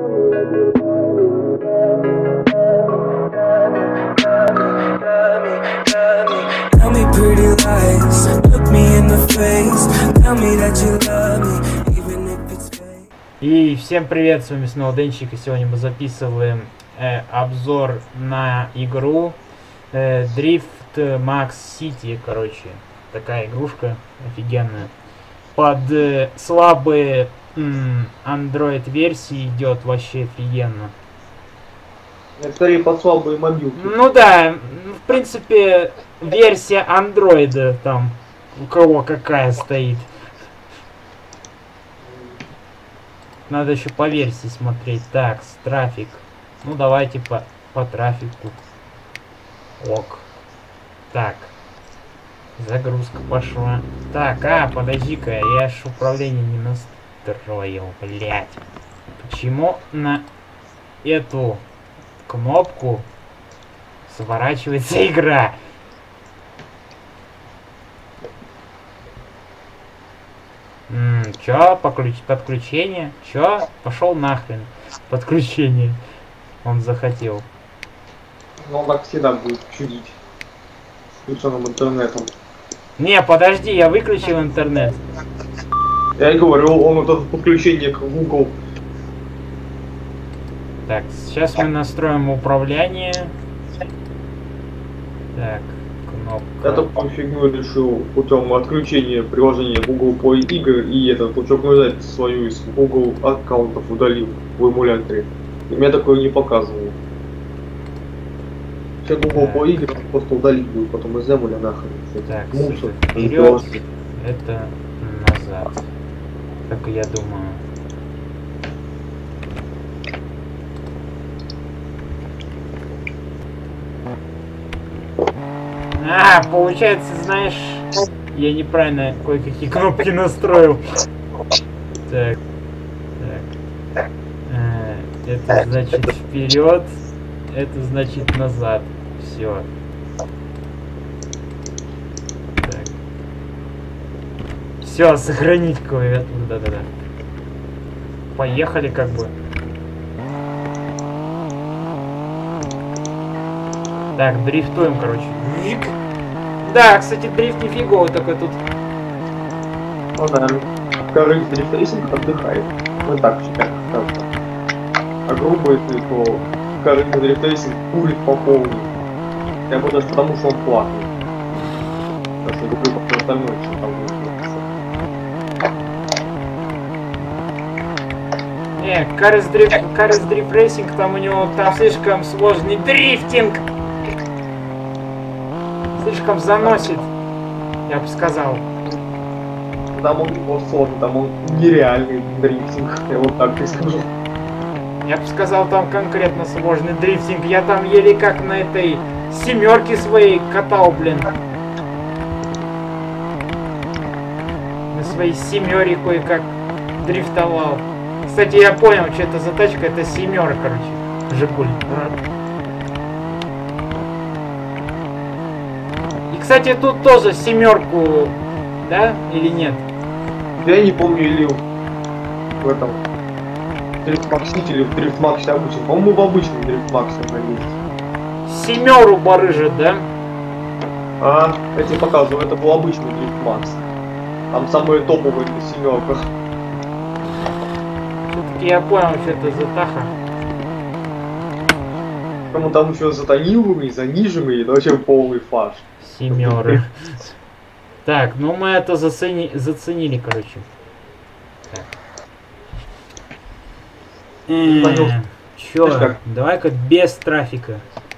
Tell me pretty lies, look me in the face, tell me that you love me, even if it's fake. И всем привет, с вами снова Денчик, и сегодня мы записываем обзор на игру Drift Max City, короче, такая игрушка офигенная. Под слабые Android версии идет вообще офигенно. Скорее под слабые мобилки. Ну да, в принципе, версия андроида там, у кого какая стоит. Надо еще по версии смотреть. Так, трафик. Ну давайте по трафику. Ок. Так. Загрузка пошла. Так, подожди-ка, я ж управление не настроил, блять. Почему на эту кнопку сворачивается игра? Чё? Подключение? Чё? Пошел нахрен. Подключение. Он захотел. Но он так всегда будет чудить. Включенным интернетом. Не, подожди, я выключил интернет. Я и говорю, он вот это подключение к Google. Так, сейчас мы настроим управление. Так, кнопка. Я такую фигню решил путем отключения приложения Google Play игр и этот пучок нажать свою из Google аккаунтов удалил в эмуляторе. И мне такое не показывало. Все Google Play игры просто удалить будет, потом из эмуля нахрен. Так, мусор. вперед, это назад. Как я думаю. Получается, знаешь, я неправильно кое-какие кнопки настроил. Так. Это значит вперед, это значит назад. Все. Так. Все, сохранить клавиатуру, да-да-да. Поехали как бы. Так, дрифтуем, короче. Да, кстати, дрифт нифиговый такой тут. Ну да, короче, дрифтрейсинг отдыхает. Мы так считаем, кажется. А грубо если то короче, дрифтрейсинг курит по полной. Я бы даже потому, что он платный. Потому что я люблю как-то остальное, что там будет. Не, Cars Drift Racing, там у него там слишком сложный дрифтинг. Слишком заносит, я бы сказал. Там он сложный, там он нереальный дрифтинг, я вот так и скажу. Я бы сказал, там конкретно сложный дрифтинг. Я там еле как на этой семерке своей катал, блин. На своей семере кое-как дрифтовал. Кстати, я понял, что это за тачка, это семерка, короче, Жигуль. И, кстати, тут тоже семерку, да, или нет? Я не помню, или в этом дрифтмаксе или в дрифтмаксе обычно. По-моему, в обычном дрифтмаксе она есть. Семеру барыжит, да? Я тебе показываю, это был обычный дрифтмакс. Там самые топовые на семерках. Все-таки я понял, что это за таха. Кому там еще затонированный, заниженный, это вообще полный фарш. Семеры. Так, ну мы это заценили, короче. Чё? Давай-ка без трафика.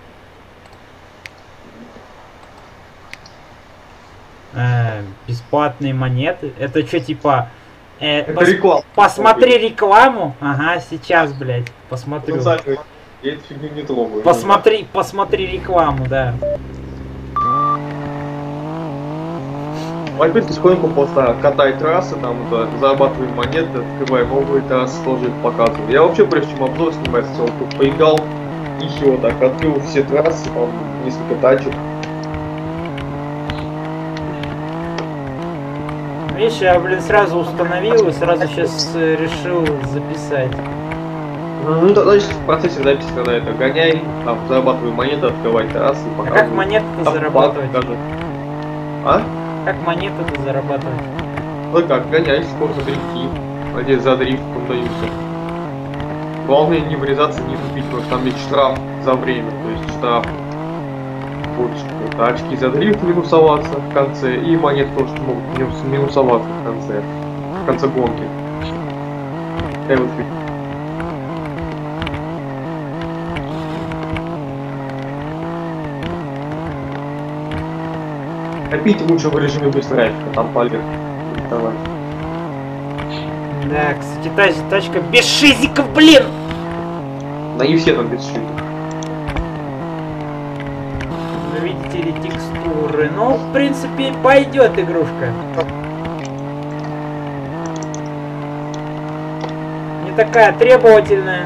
Бесплатные монеты. Это что, типа... Посмотри рекламу. Ага, сейчас, блядь, посмотрю. Ну, Саша, я эту фигню не трогаю. Посмотри рекламу, да. Опять потихоньку просто катай трассы, там зарабатываем монеты, открываем новые трассы, тоже их показываю. Я вообще, прежде чем обзор снимать, тут поиграл и все, так, открыл все трассы, там несколько тачек. Видишь, я, блин, сразу установил и сразу сейчас решил записать. Ну, тогда сейчас в процессе записи, когда это гоняй, там, зарабатывай монеты, открывай трассы, А показывай. как монеты-то Там зарабатывать? баг даже. А? Как монеты-то зарабатывать? Ну как, гоняй, сколько дрифти. Надеюсь, за дрифт поддаются. Главное не врезаться, не тупить, потому что там есть штраф за время, то есть штраф больше. Это очки за дрифт минусоваться в конце, и монеты тоже могут минусоваться в конце гонки. Вот. Копить лучше в режиме без трафика, там полегче. Да, кстати, тачка без шизиков, блин! Да не все там без шизиков. Вы видите ли текстуры? Ну, в принципе, пойдет игрушка. Не такая требовательная.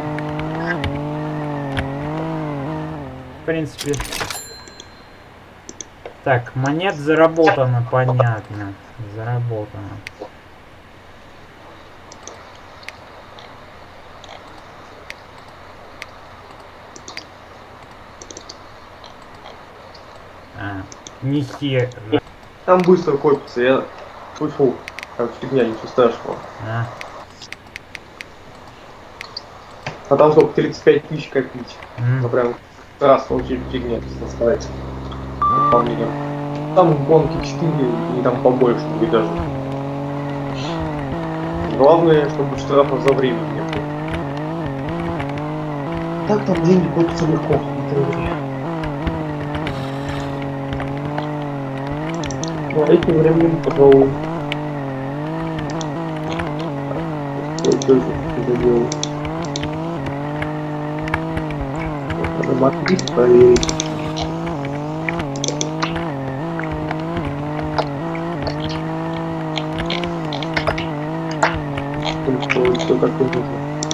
В принципе. Так, монет заработано, понятно. Заработано. Нихера. Там быстро копится, я... Фу, как фигня, ничего страшного. А там сколько, 35 тысяч копить. Ну прям раз очень фигня, честно сказать. По мне. Там гонки 4 и там побольше будет даже. Главное, чтобы штрафов за время не было. Так там деньги копятся легко. Но этим временем, пожалуй, что это делать? Надо матрис проверить. Что такое нужно?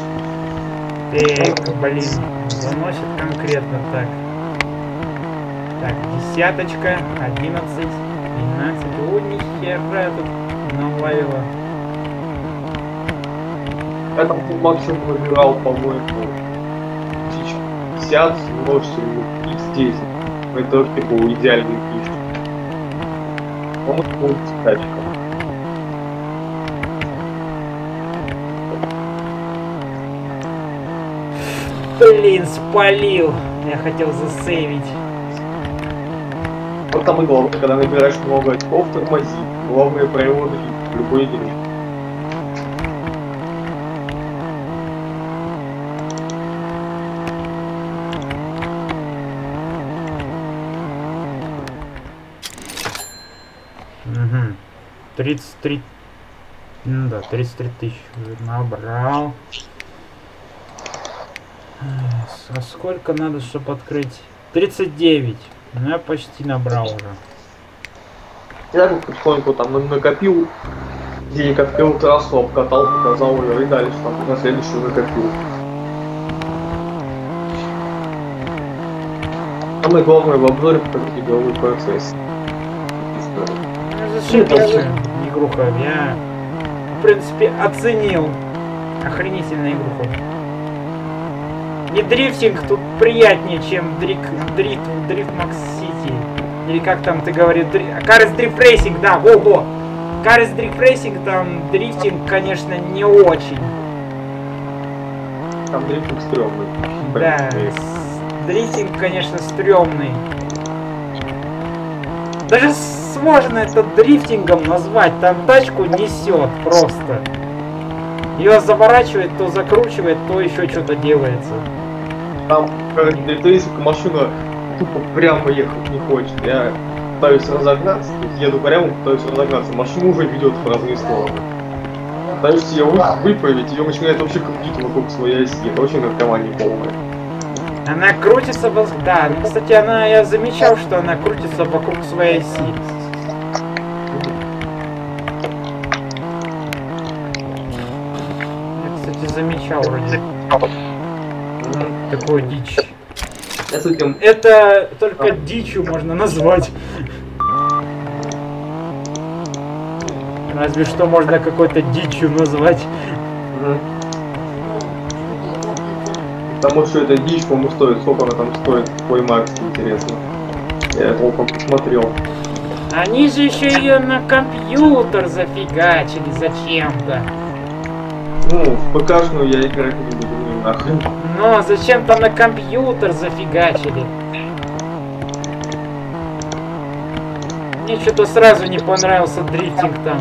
Так, блин, заносит конкретно так. Так, десяточка, 11, 12. О, нихера тут навалило. Я там максимум выбирал, по-моему, 1050, может, X10. Это типа идеальный фиш. Он будет тачка. Блин, спалил. Я хотел засейвить. Вот там и главное, когда набираешь много очков, тормози. Главное правило в любой игре. Угу. 33. Ну да, 33 тысячи набрал. А сколько надо, чтобы открыть? 39. Ну я почти набрал уже. Я потихоньку там накопил, денег открыл трассу, обкатал, показал ее и дальше там на следующую накопил. Самое главное в обзоре показать игровой процесс. Зашибись, игруха. Я, в принципе, оценил. Охренительная игруха. Не дрифтинг тут приятнее, чем дрифт Макс Сити. Или как там ты говоришь, Cars Drift Racing, да, во-во. Cars Drift Racing, там дрифтинг, конечно, не очень. Там дрифтинг стрёмный. Да, дрифтинг, конечно, стрёмный. Даже сложно это дрифтингом назвать, там тачку несет просто. Ее заворачивает, то закручивает, то еще что-то делается. Там, как дрифтинг, машина тупо прямо ехать не хочет. Я пытаюсь разогнаться, то есть еду прямо, пытаюсь разогнаться, машина уже ведет в разные стороны. Пытаюсь ее выправить, ее начинает вообще крутить вокруг своей оси. Это очень наркомания полная. Она крутится, да, ну, кстати, я замечал, что она крутится вокруг своей оси. Я, кстати, замечал вроде такую дичь. Это только дичью можно назвать. Разве что можно какой-то дичью назвать. Потому что эта дичь, по-моему, стоит. Сколько она там стоит? Твой Макс, интересно. Я толком посмотрел. Они же еще ее на компьютер зафигачили зачем-то. Ну, в ПКшную я играть не буду, ну нахрен. Но зачем-то на компьютер зафигачили. Мне что-то сразу не понравился дрифтинг там.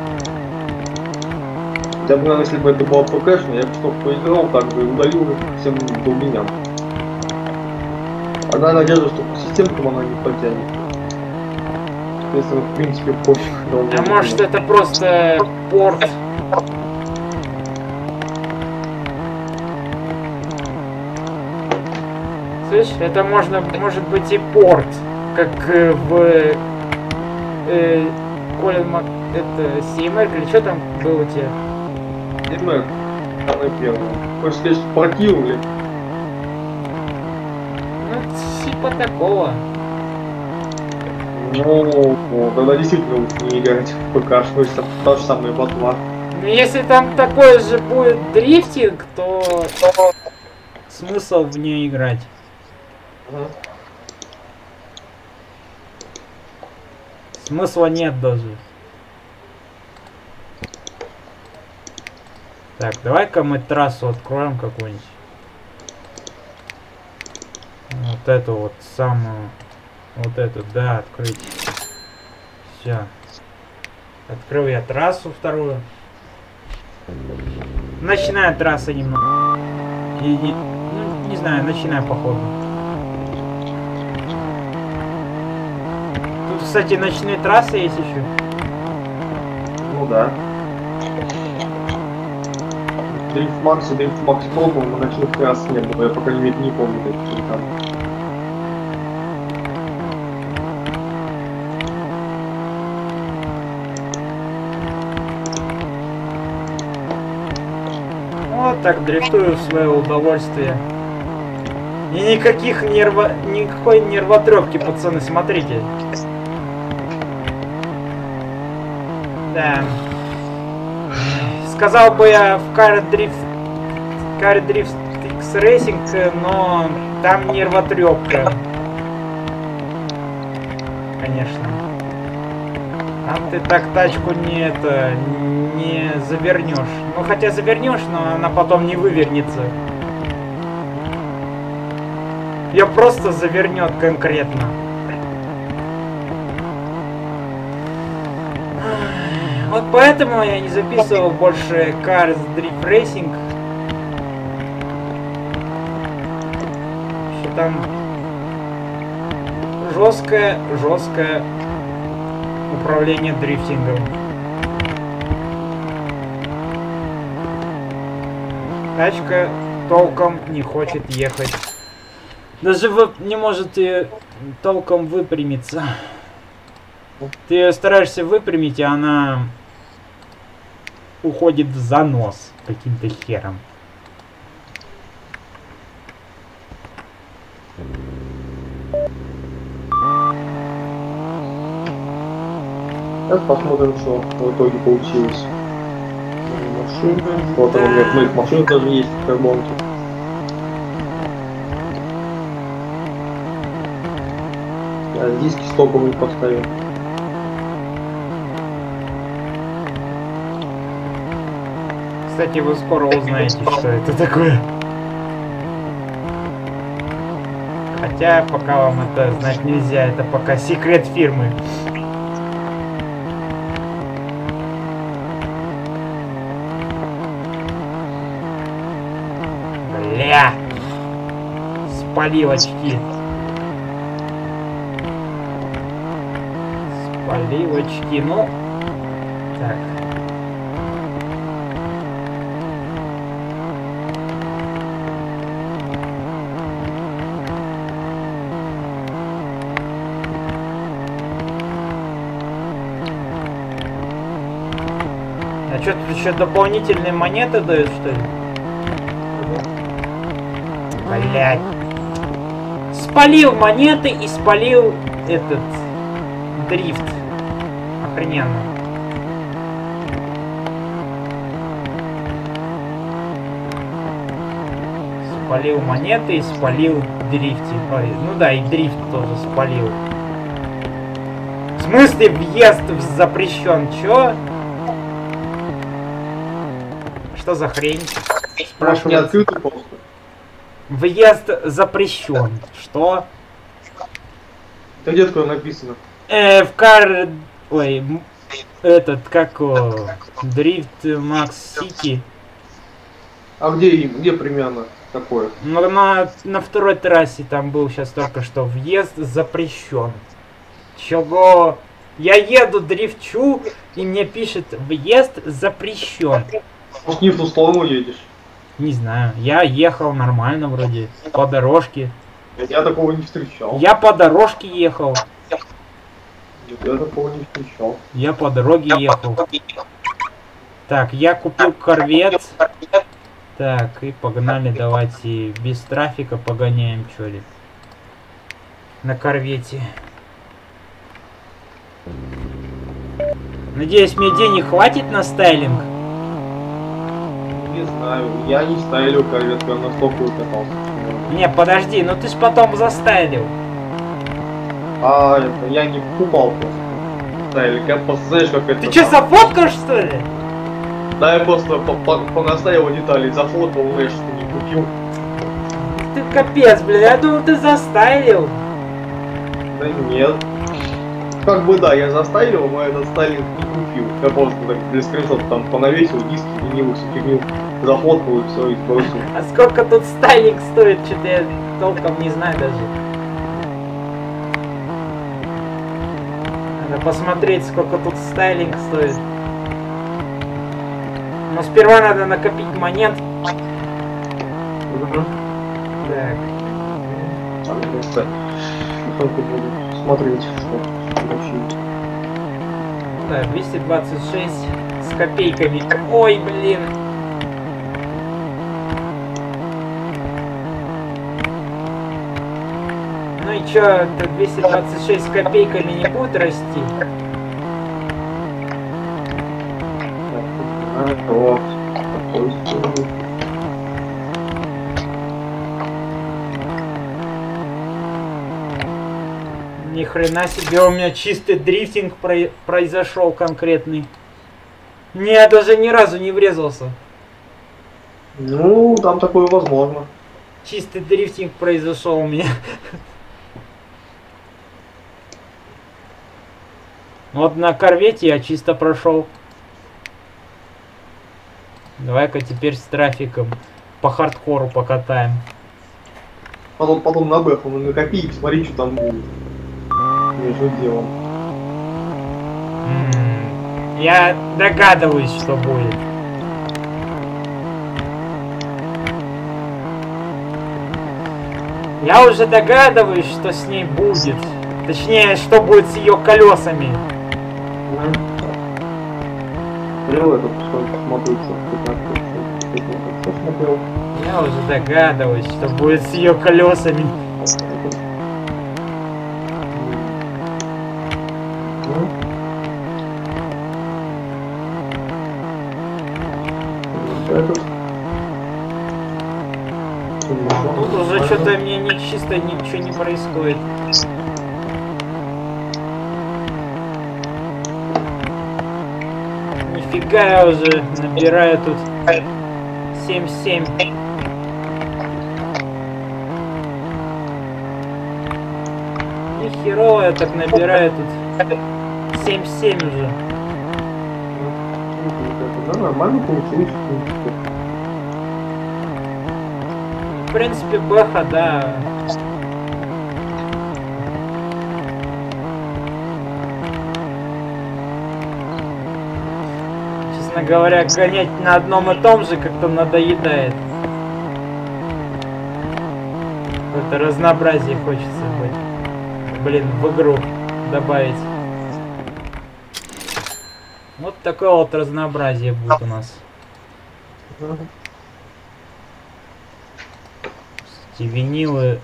Я бы, наверное, если бы это была ПКшная, я бы что поиграл, так бы удалил всем до меня. Одна надежда, что по системкам она не потянет. Если, в принципе, пофиг. А может это просто порт? Слышь, это может быть и порт, как в Колин Мак... это CMR или что там было у тебя? CMR, самое первое. Хочешь сказать, что портировали? Ну, типа такого. Ну, тогда действительно лучше не играть в ПК-шную, та же самая ботва. Ну, если там такой же будет дрифтинг, то смысл в нее играть. Смысла нет даже. Так, давай-ка мы трассу откроем какую-нибудь. Вот эту вот самую. Вот эту, да, открыть. Все. Открыл я трассу вторую. Начинаю трасса немного. Ну, не знаю, начинаю походу. Тут, кстати, ночные трассы есть еще. Ну да. Дрифт Макс и Дрифт Макс Pro, по-моему, ночных трасс не было, я пока не помню какие там. Вот так дрифтую в свое удовольствие. И никакой нервотрепки, пацаны, смотрите. Да. Сказал бы я в Car Drift X Racing, но там нервотрепка. Конечно. Там ты так тачку не завернешь. Ну хотя завернешь, но она потом не вывернется. Ее просто завернет конкретно. Вот поэтому я не записывал больше Cars Drift Racing. Что там жесткое управление дрифтингом. Тачка толком не хочет ехать. Даже не может толком выпрямиться. Ты ее стараешься выпрямить, и она уходит в занос каким-то хером. Сейчас посмотрим, что в итоге получилось. Машины. Вот там у меня моих машин даже есть в карбонке. Я диски стоковые поставил. Кстати, вы скоро узнаете, что это такое. Хотя пока вам это знать нельзя, это пока секрет фирмы. Бля! Спалил очки. Спалил очки, ну... Так. А что, тут еще дополнительные монеты дают, что ли? Блять. Спалил монеты и спалил этот дрифт. Охрененно. Спалил монеты и спалил дрифти. Ой, ну да, и дрифт тоже спалил. В смысле въезд запрещен? Чё? Что за хрень? Может, не открытый просто? Въезд запрещен. Что? Это где такое написано? В кар... Ой, этот, как Дрифт Макс Сити. А где примерно такое? Ну, на второй трассе там был сейчас только что въезд запрещен. Чего? Я еду, дрифчу, и мне пишет въезд запрещен. Может, не в ту сторону едешь? Не знаю, я ехал нормально вроде, по дорожке. Я такого не встречал. Я по дорожке ехал. Нет, я такого не встречал. Я по дороге ехал. Так, я купил корвет. Так, и погнали, давайте без трафика погоняем, что ли. На корвете. Надеюсь, мне денег хватит на стайлинг? Не знаю, я не стайлил корвет, я настолько укатался. Не, подожди, ну ты ж потом застайлил. А, это я не покупал просто. Стайлик, я просто, знаешь, как это... Ты что, зафоткал, что ли? Да, я просто понаставил детали, зафоткал, знаешь, что не купил. Ты капец, блин, я думал, ты застайлил. Да нет. Как бы да, я застайлил, но этот стайлинг не купил. Я просто так для скриншота там понавесил, диски, ленивый, всю фигню, зафоткал и все, и сбросил. А сколько тут стайлинг стоит, что-то я толком не знаю даже. Надо посмотреть, сколько тут стайлинг стоит. Но сперва надо накопить монет. Так. Только буду смотреть, что получилось. Да, 226 с копейками. Ой, блин. Ну и чё, это 226 с копейками не будет расти? Вот. Такой истории. Ни хрена себе, у меня чистый дрифтинг произошел конкретный. Не, я даже ни разу не врезался. Ну, там такое возможно. Чистый дрифтинг произошел у меня. Вот на корвете я чисто прошел. Давай-ка теперь с трафиком по хардкору покатаем. Потом на бэху накопи и посмотри, что там будет. Между делом. Я догадываюсь, что будет. Я уже догадываюсь, что с ней будет. Точнее, что будет с ее колесами. Смотрел это, сколько смотрится. Что смотрел? Я уже догадываюсь, что будет с ее колесами. Тут уже что-то мне не чисто, ничего не происходит. Нифига, я уже набираю тут 7-7. Нихерово я так набираю тут 7-7 уже. Да, нормально получилось. В принципе, бэха, да. Честно говоря, гонять на одном и том же как-то надоедает. Какое-то разнообразие хочется быть. Блин, в игру добавить. Вот такое вот разнообразие будет у нас. Винилы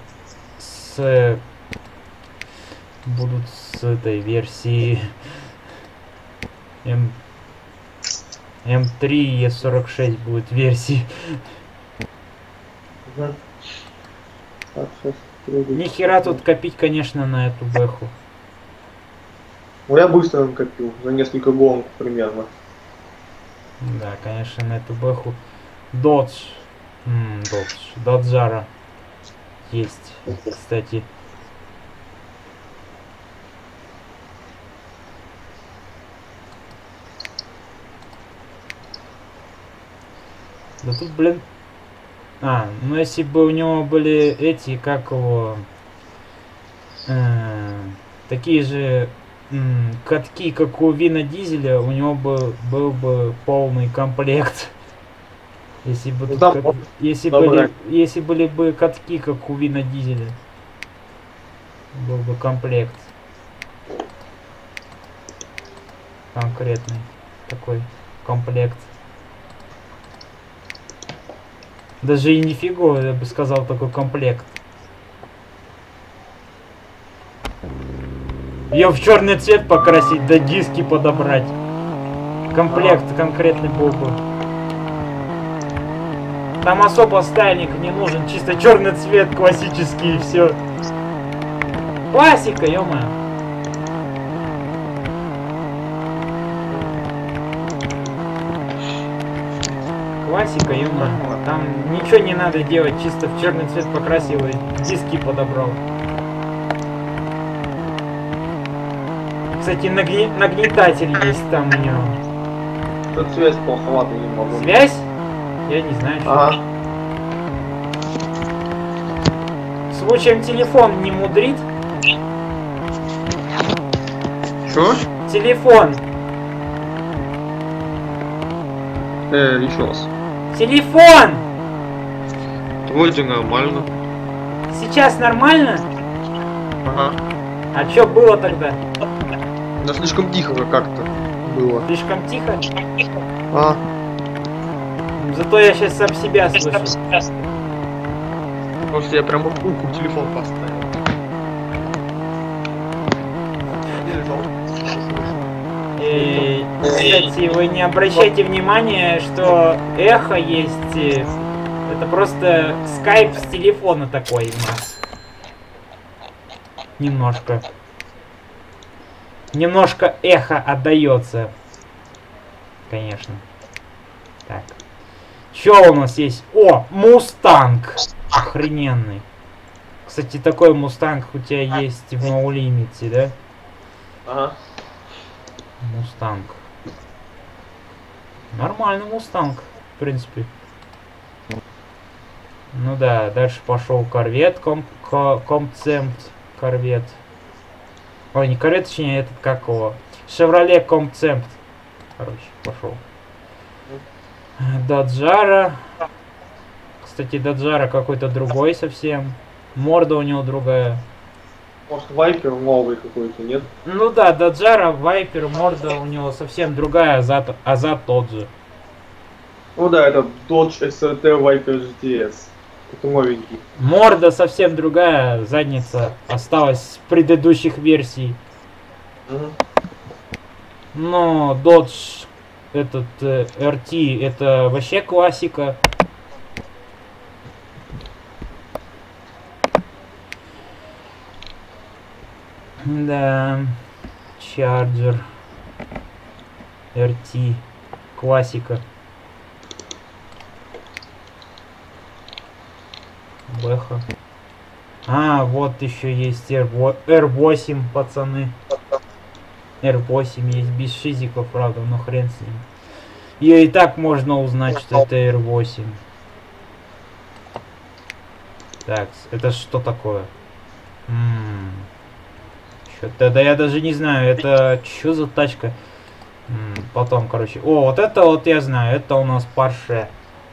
будут с этой версии М3 и Е46 будет версии. Угу. Так, сейчас. Нихера тут копить, конечно, на эту бэху. Ну я быстро накопил, за несколько гонок примерно. Да, конечно, на эту бэху. Додж. Доджара. Есть, кстати. Да тут, блин... ну если бы у него были эти, как его... такие же катки, как у Вина Дизеля, у него был бы полный комплект. Если бы Ну, тут там если были бы катки, как у Вина Дизеля, был бы комплект. Конкретный такой комплект. Даже и нифига, я бы сказал, такой комплект. Ее в черный цвет покрасить, да диски подобрать. Комплект конкретный был бы. Там особо стайлинг не нужен, чисто черный цвет классический и все. Классика, ё-моё. Классика, ё-моё. Там ничего не надо делать, чисто в черный цвет покрасил и диски подобрал. Кстати, нагнетатель есть там у него. Тут связь плоховато не могу. Связь? Я не знаю, что. Ага. Случаем телефон не мудрит? Что? Телефон. Еще раз. Телефон! Вроде нормально. Сейчас нормально? Ага. А что было тогда? Да слишком тихо как-то было. Слишком тихо? А. Зато я сейчас сам себя слышу. Потому что я прямо в уху телефон поставил. И, кстати, вы не обращайте внимания, что эхо есть. Это просто скайп с телефона такой у нас. Немножко эхо отдается. Конечно. Так. Что у нас есть? О, Мустанг. Охрененный. Кстати, такой Мустанг у тебя есть в No Limit, да? Ага. Мустанг. Нормальный Мустанг, в принципе. Ну да, дальше пошел Корвет, Компцемт, Корвет. Ой, не Корвет, точнее, этот как его? Шевроле Компцемт. Короче, пошел. Даджара. Кстати, Даджара какой-то другой совсем. Морда у него другая. Может, Вайпер новый какой-то, нет? Ну да, Даджара, Вайпер, морда у него совсем другая, а зад тот же. Ну да, это Dodge SRT Viper GTS. Это новенький. Морда совсем другая, задница осталась с предыдущих версий. Угу. Но Dodge этот RT это вообще классика. Да, Charger RT классика. Бэха. А, вот еще есть R8, пацаны. R8 есть без шизиков, правда, но хрен с ним. Ее и так можно узнать, что это R8. Так, это что такое? Что-то, да я даже не знаю, это что за тачка? Потом, короче. О, вот это вот я знаю, это у нас Porsche.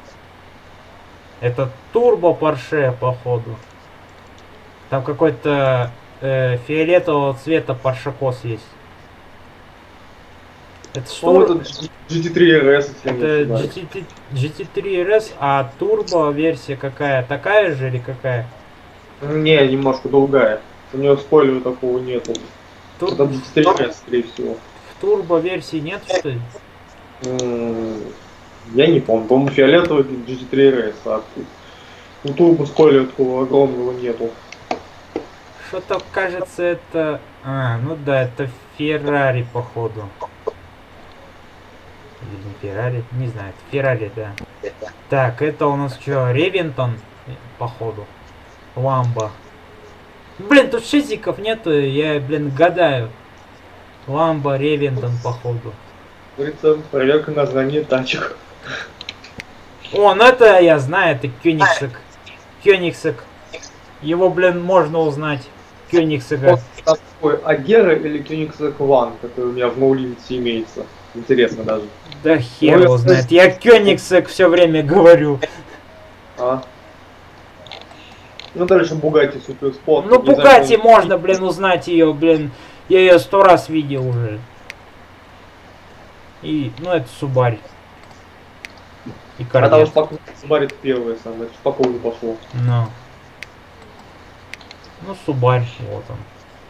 Это турбо Porsche, походу. Там какой-то фиолетового цвета Porsche есть. Это что? Это GT3 RS. Это GT3 RS, а турбо версия какая? Такая же или какая? Не, немножко другая. У нее спойлера такого нету. Это GT3 RS, скорее всего. В турбо версии нет, что ли? Я не помню. По-моему, фиолетовый GT3 RS, а тут Ну турбо-спойлера такого огромного нету. Что-то кажется это... А, ну да, это Феррари походу. Или не Феррари? Не знаю, это Феррари, да. Так, это у нас что, Ревентон, походу. Ламбо. Блин, тут шизиков нету, я, блин, гадаю. Ламбо, Ревентон, походу. Говорится, проверка на знание тачек. О, ну это я знаю, это Кёнигсек. Кёнигсек. Его, блин, можно узнать. Кёнигсека. Вот такой Агера или Koenigsegg One, который у меня в ноулимите имеется. Интересно даже. Да хер его знает. Я Кёнигсек все время говорю. А? Ну дальше Бугатти Суперспорт. Ну Бугатти можно, блин, узнать ее, блин. Я ее 100 раз видел уже. И, ну это Субарь. И А там Корвет. Субарь первое самое, спокойно пошло. Ну. Ну, Субарь, вот он.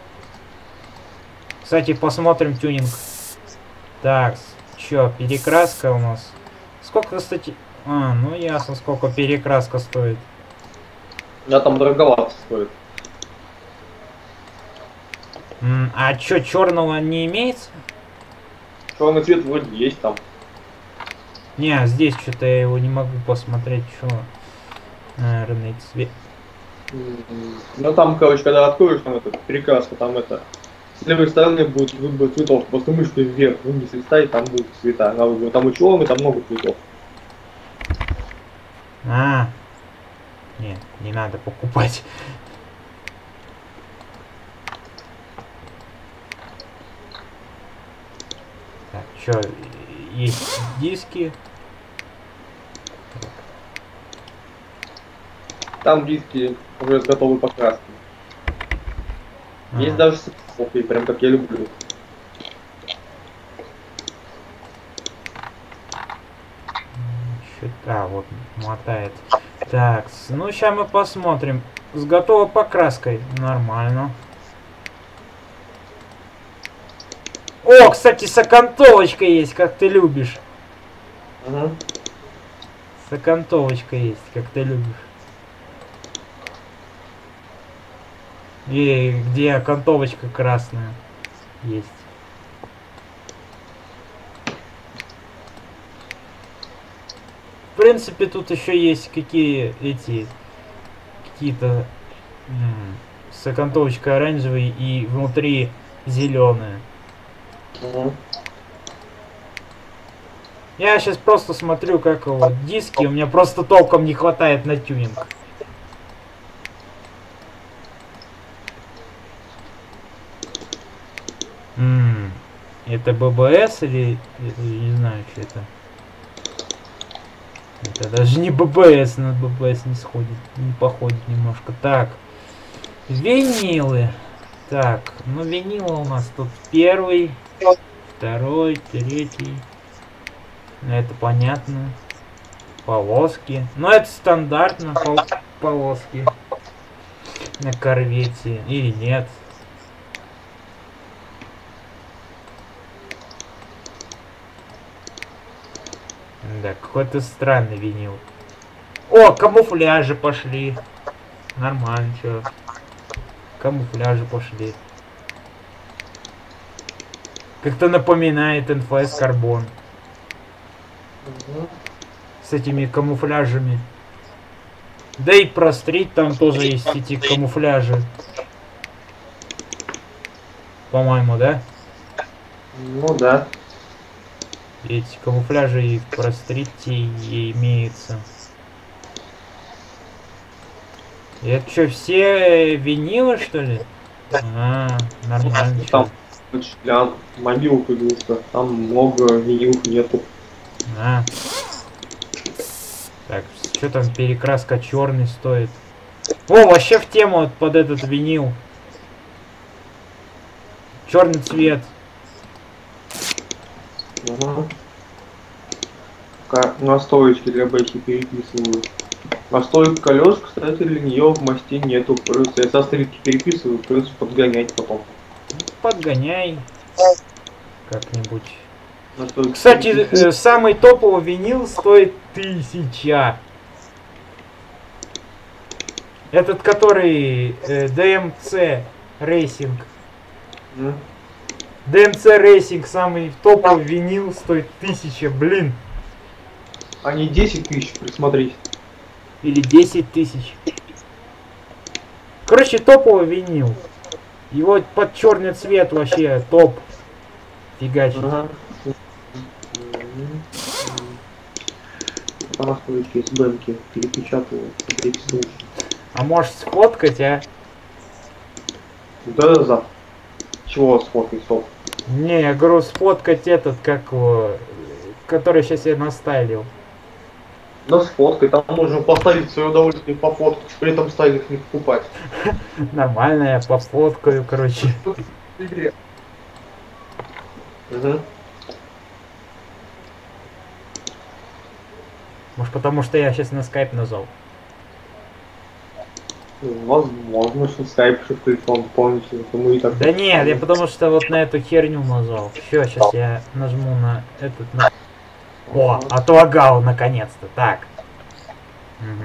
Кстати, посмотрим тюнинг. Так, чё, перекраска у нас. Сколько, кстати... А, ну ясно, сколько перекраска стоит. Да, там дороговато стоит. А чё, черного не имеется? Черный цвет вроде есть там. Не, здесь что-то я его не могу посмотреть, что. Наверное, цвет. Ну там, короче, когда откроешь там это перекраска, там это. С левой стороны будет выбор цветов. Просто мышкой вверх, вниз листай, там будут цвета. Она выберет. Там и черный, там много цветов. А. Нет, не надо покупать. Так, что, есть диски. Там диски уже с готовой покраской. Есть даже сапоги, прям как я люблю. А, вот, мотает. Так, ну сейчас мы посмотрим. С готовой покраской. Нормально. О, кстати, с окантовочкой есть, как ты любишь. Угу. С окантовочкой есть, как ты любишь. И где окантовочка красная есть. В принципе, тут еще есть какие эти какие-то с окантовочкой оранжевые и внутри зеленые. Угу. Я сейчас просто смотрю, как вот диски, у меня просто толком не хватает на тюнинг. Это ББС или не знаю, что это. Это даже не ББС, на ББС не сходит, не походит немножко. Так, винилы. Так, ну винилы у нас тут первый, второй, третий. Это понятно. Полоски. Ну это стандартно, полоски. На корвете. Или нет. Да, какой-то странный винил. О, камуфляжи пошли. Нормально, чё. Камуфляжи пошли. Как-то напоминает НФС Карбон. Угу. С этими камуфляжами. Да и про стрит там тоже есть эти камуфляжи. По-моему, да? Ну да. Эти камуфляжи и в прострите имеются. Это что, все винилы, что ли? А, нормально. Там для мобилок игрушка. Там много винилов нету. А. Так, что там перекраска черный стоит? О, вообще в тему под этот винил. Черный цвет. Угу. Настроечки для бэхи переписываю. Настройка колес, кстати, для нее в масти нету. Просто я со стритки переписываю, придется подгонять потом. Подгоняй. Как-нибудь. Настройка Кстати, переписываю. самый топовый винил стоит 1000. Этот, который DMC Racing. DMC Racing самый топовый винил стоит 1000, блин. А не 10 тысяч, присмотрись. Или 10 тысяч. Короче, топовый винил. Его под черный цвет вообще топ. Фигачить. Ага. Нахуй из бэмки перепечатывал. А можешь сфоткать, а? Да, за. Чего сфоткать, стоп? Не, я говорю, сфоткать этот, как его, который сейчас я настайлил. Да сфоткай, там можно поставить свое удовольствие пофоткать, при этом стайлик не покупать. Нормально, я пофоткаю, короче. Угу. Может, потому что я сейчас на скайп назвал. Возможно, что скайп, что телефон полностью, то мы и так... Да нет, я потому что вот на эту херню назвал. Все, сейчас я нажму на этот... О, отлагал наконец-то. Так. Угу.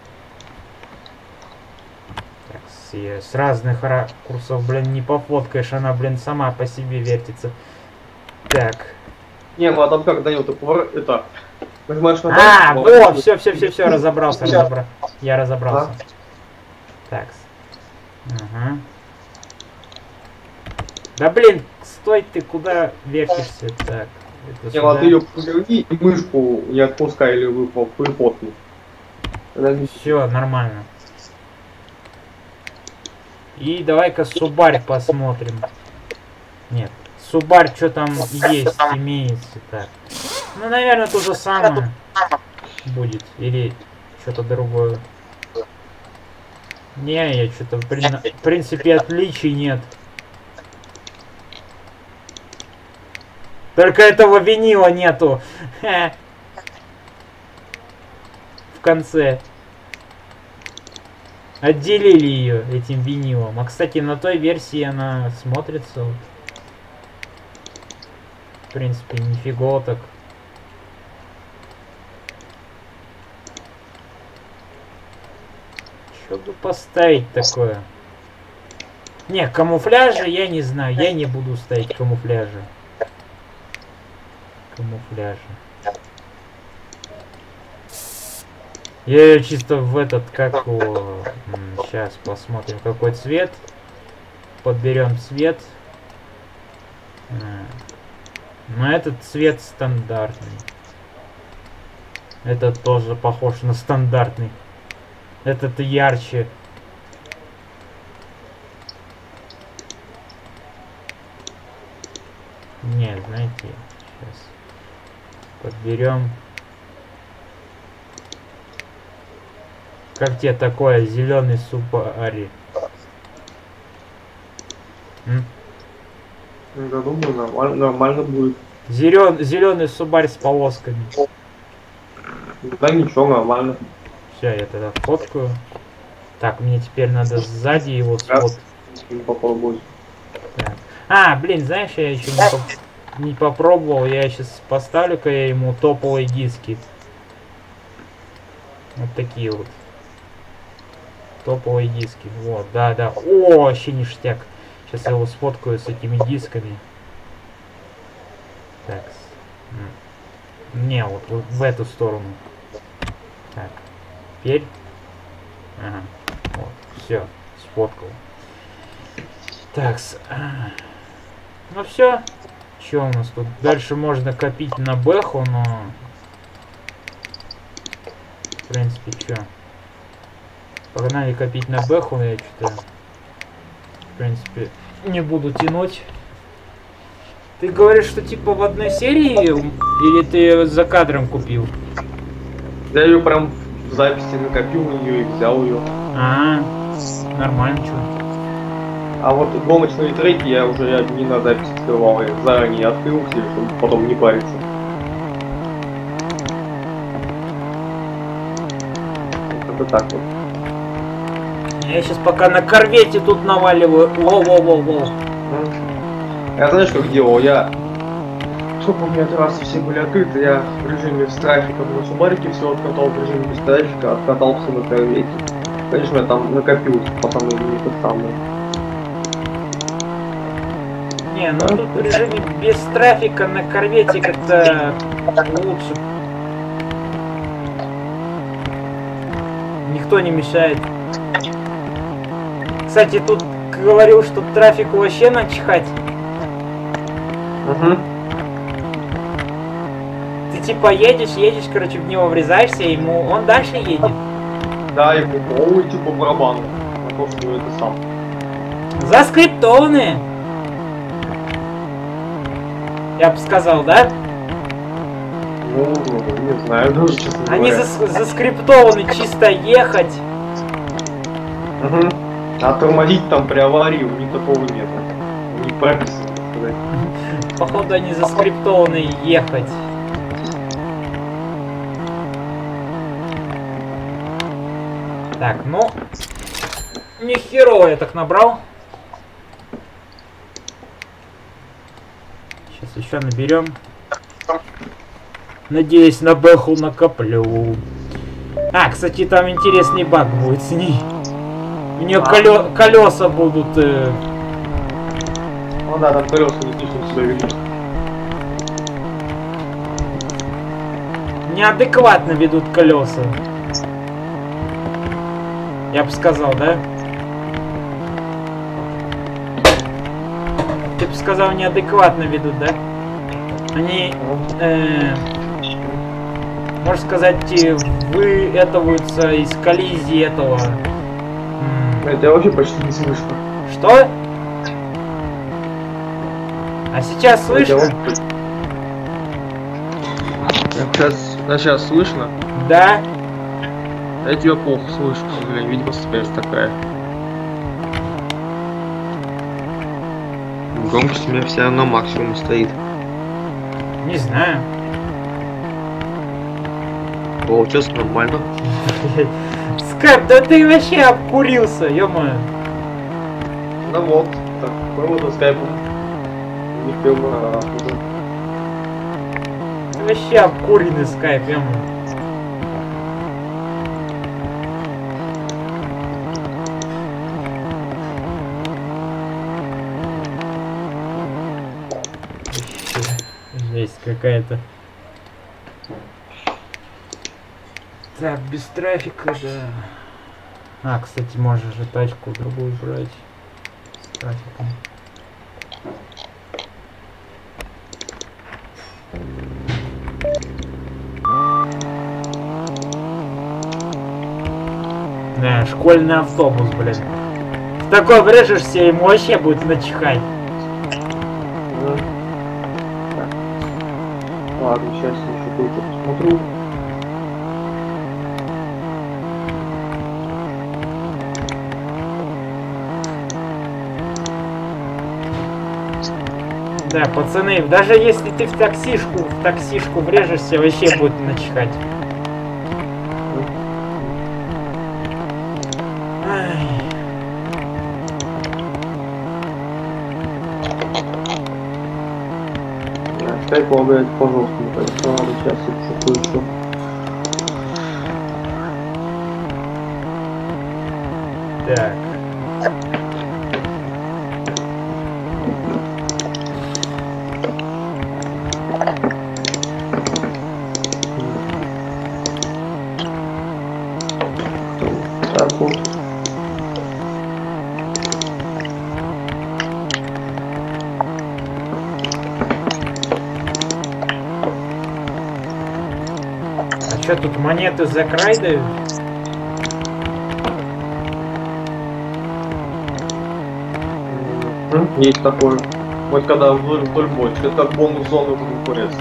Так, с разных ракурсов, блин, не пофоткаешь, она, блин, сама по себе вертится. Так. Не, ну а там как, Данил, ты это... Нажимаешь на... вот, все, разобрался, я разобрался. Так. Ага. Да блин, стой ты, куда вертишься? Так. Не, ладно, ты ее поверни и мышку не отпускай или выпал припотну. Все, нормально. И давай-ка Субарь посмотрим. Нет. Субарь, что там есть, имеется. Так. Ну, наверное, то же самое будет. Или что-то другое. Не, я что-то в принципе отличий нет. Только этого винила нету. В конце. Отделили ее этим винилом. А кстати, на той версии она смотрится. Вот. В принципе, нифига так. Что бы поставить такое? Не, камуфляжи я не знаю. Я не буду ставить камуфляжи. Камуфляжи. Я ее чисто в этот, как его... Сейчас посмотрим, какой цвет. Подберем цвет. Но этот цвет стандартный. Этот тоже похож на стандартный. Этот ярче. Не, знаете, сейчас подберем. Как тебе такое зеленый Субари? Я думаю, нормально будет. Зеленый Субарь с полосками. Да ничего, нормально. Все, я тогда фоткаю. Так, мне теперь надо сзади его сфоткать. Попробуй. Так. Блин, знаешь, я еще не попробовал. Я сейчас поставлю-ка я ему топовые диски. Вот такие вот. Топовые диски. Вот, да. О, вообще ништяк. Сейчас я его сфоткаю с этими дисками. Так. Не, вот в эту сторону. Так. Теперь. Ага. Вот. Все. Сфоткал. Так. Ну все. Что у нас тут? Дальше можно копить на бэху, но... В принципе, что? Погнали копить на бэху, я что-то... В принципе, не буду тянуть. Ты говоришь, что типа в одной серии? Или ты ее за кадром купил? Я ее прям в записи накопил на нее и взял ее. Нормально, что? А вот гоночные треки я уже не на записи открывал, я заранее открыл себе, чтобы потом не париться. Это так вот. Я сейчас пока на корвете тут наваливаю. Воу. Я знаешь, как делал? Я... Сколько у меня трассы все были открыты, я в режиме с трафиком на Субарике все откатал, в режиме без трафика откатался на корвете. Конечно, там накопилось, пацаны, не это самое. Не, ну тут в режиме без трафика на корвете как-то лучше. Никто не мешает. Кстати, тут говорил, что трафику вообще начихать. Угу. Ты типа едешь, короче, в него врезаешься, ему он дальше едет. Да, и ой, типа барабану. На то, что это сам. Заскриптованные. Я бы сказал, да? Ну, не знаю, даже честно Они говоря. заскриптованы чисто ехать. Угу. А тормозить там при аварии у них такого нет. Не прописано, так сказать. Походу они заскриптованы ехать. Так, ну... Не херово я так набрал. Сейчас еще наберем. Надеюсь, на бэху накоплю. А, кстати, там интересный баг будет с ней. У нее колеса будут... Ну да, там колеса не слишком сюда ведут. Неадекватно ведут колеса. Я бы сказал, да? Ты бы сказал, неадекватно ведут, да? Они, можно сказать, выэтовываются из коллизии этого. Это вообще почти не слышно. Что? А сейчас слышно? Сейчас слышно? Да. Я тебя плохо слышу, блин, видимо связь такая. Громкость у меня вся на максимуме стоит. Не знаю. О, сейчас нормально. Скайп, да ты вообще обкурился, ё-моё. Ну вот, так, вот на скайпу. Не первый раз уже. Ты вообще обкуренный скайп, ё-моё. Жесть какая-то. Так, без трафика, да. А, кстати, можешь же тачку другую брать. С трафиком. Да, школьный автобус, блин. В такой врежешься, ему вообще будет начихать. Ладно, сейчас еще кое-что посмотрю. Да, пацаны, даже если ты в таксишку врежешься, вообще будет начихать. Ай. Скайп лагает по-жесткому, поэтому надо сейчас еще кое-что. Так. Так вот. А что тут монеты за край дают? Есть такое. Вот когда вдоль бочки, это как бонус зоны в конкуренции.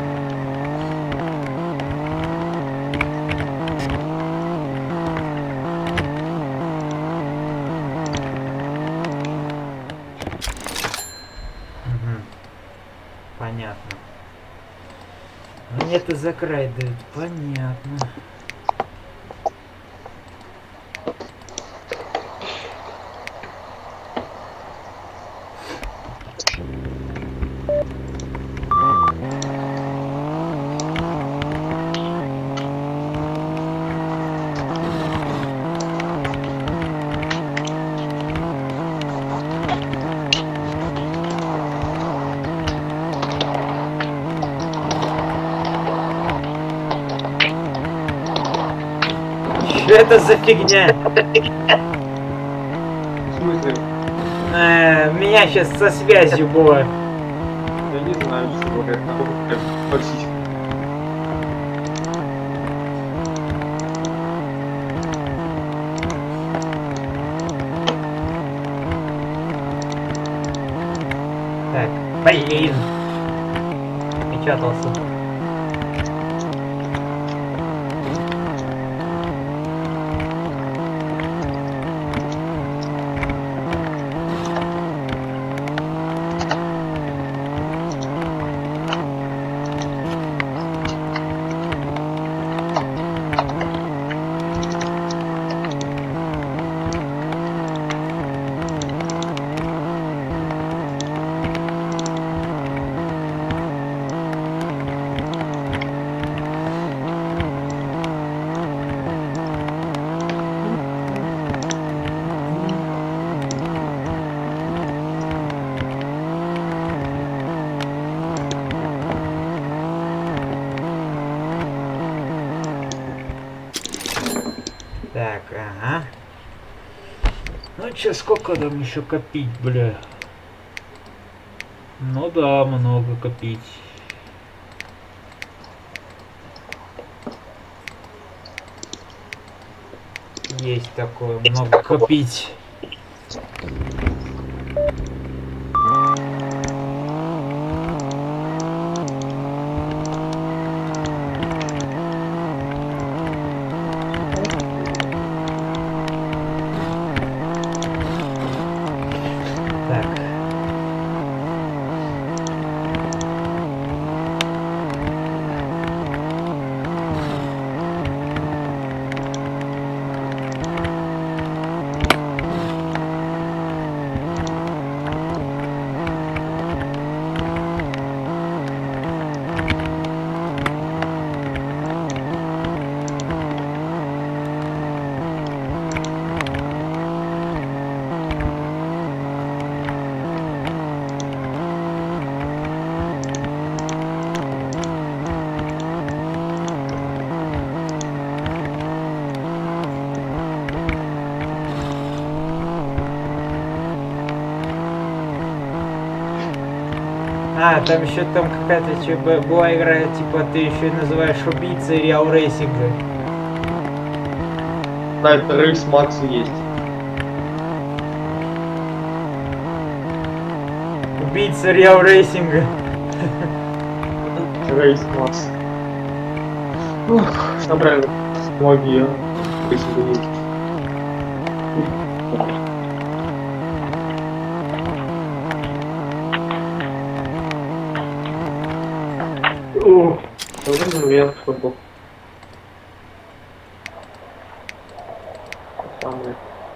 Угу. Понятно. Монеты за край дают, понятно. Что это за фигня? В смысле? Меня сейчас со связью было. Я не знаю, что говорят. Надо прям спросить. Так, блин. Печатался. Так, ага. Ну че, сколько там еще копить, бля? Ну да, много копить. Есть такое, много копить. А, там еще там какая-то была игра, типа ты еще называешь убийцей Real Racing. Да, это Race Max есть. Убийца Real Racing. Race Max. Там правильно. Магия. Racing есть. Нужен момент, чтобы самый.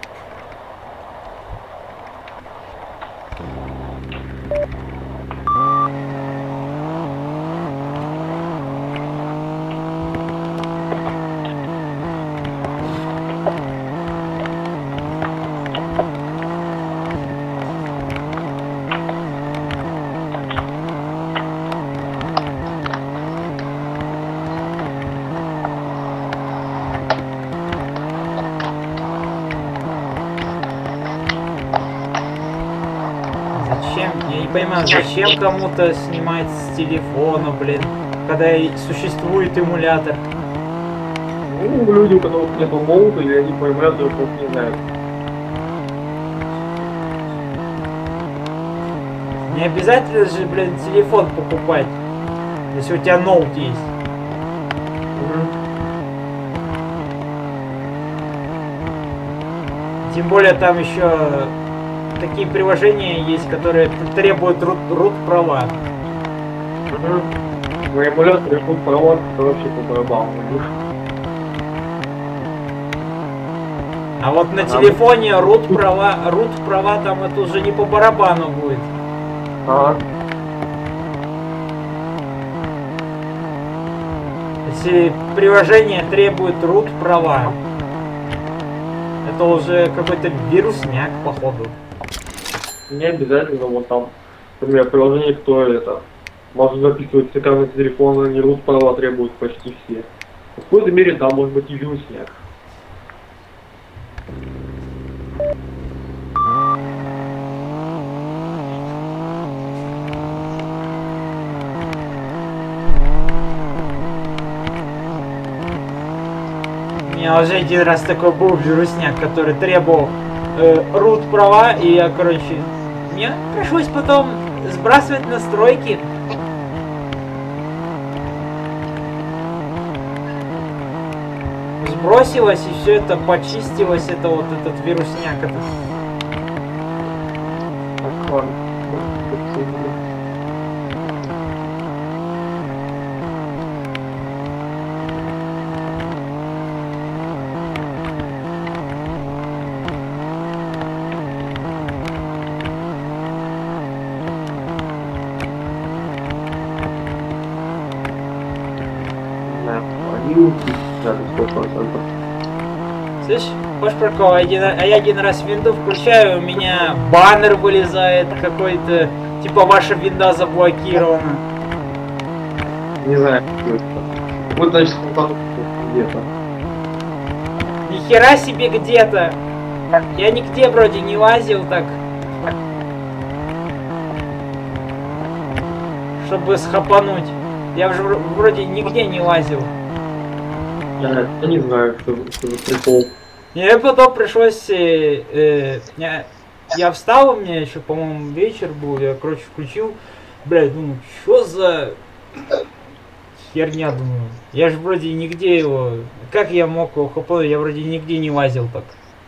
Я не понимаю, зачем кому-то снимать с телефона, блин, когда и существует эмулятор. Ну, люди, у которых нет ноута, или они по эмулятору просто не знают. Не обязательно же, блин, телефон покупать, если у тебя ноут есть. Тем более там еще такие приложения есть, которые требуют root права. На эмуляторе root права это вообще по барабану. А вот на телефоне root права там это уже не по барабану будет. Если приложение требует root права, это уже какой-то вирусняк, походу. Не обязательно, вот там, например, приложение, кто это, можно записывать с экрана телефона, не root права требуют почти все. В какой-то мере там может быть и вирусняк. меня уже один раз такой был вирусняк, который требовал root права, и я, короче, мне пришлось потом сбрасывать настройки. Сбросилось, и все это почистилось, это вот этот вирусняк. Это... Так, ладно. Слышь, хочешь прикол? А я один раз винду включаю, у меня баннер вылезает какой-то, типа ваша винда заблокирована. Не знаю, что это. Вот, значит, там где-то. Нихера себе где-то. Я нигде вроде не лазил так. Чтобы схапануть. Я уже вроде нигде не лазил. Я не знаю, что за прикол. Мне потом пришлось... я встал, у меня еще, по-моему, вечер был, я, короче, включил. Блядь, думаю, что за херня, думаю. Я же вроде нигде его... Как я мог его хапануть? Я вроде нигде не лазил так.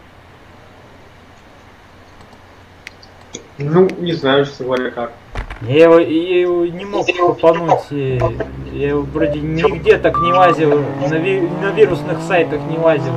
Ну, не знаю, честно говоря, как. Я его не мог хапануть. Я его вроде нигде так не лазил. На вирусных сайтах не лазил.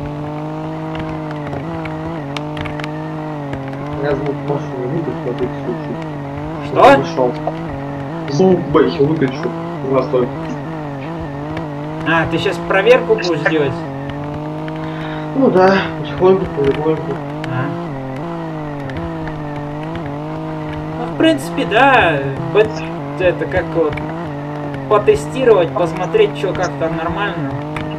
Я звук машины выключу, в этом случае. Что? Мешал. Звук бэхи выключу. Настой. А, ты сейчас проверку будешь делать? Ну да, потихоньку, потихоньку. Ну, в принципе, да. Это как вот потестировать, посмотреть, что как там нормально.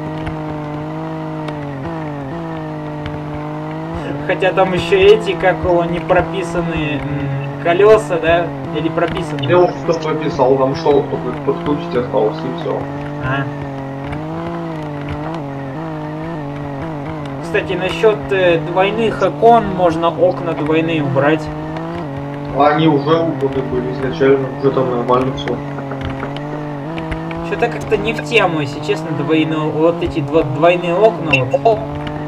Хотя там еще эти, как его, не прописанные колеса, да? Или прописаны? Я вот что прописал, там шел, только подключить осталось, и все. А. Кстати, насчет двойных окон, можно окна двойные убрать. А они уже убраны были изначально, уже там нормально все. Что-то как-то не в тему, если честно, вот эти двойные окна. Вот.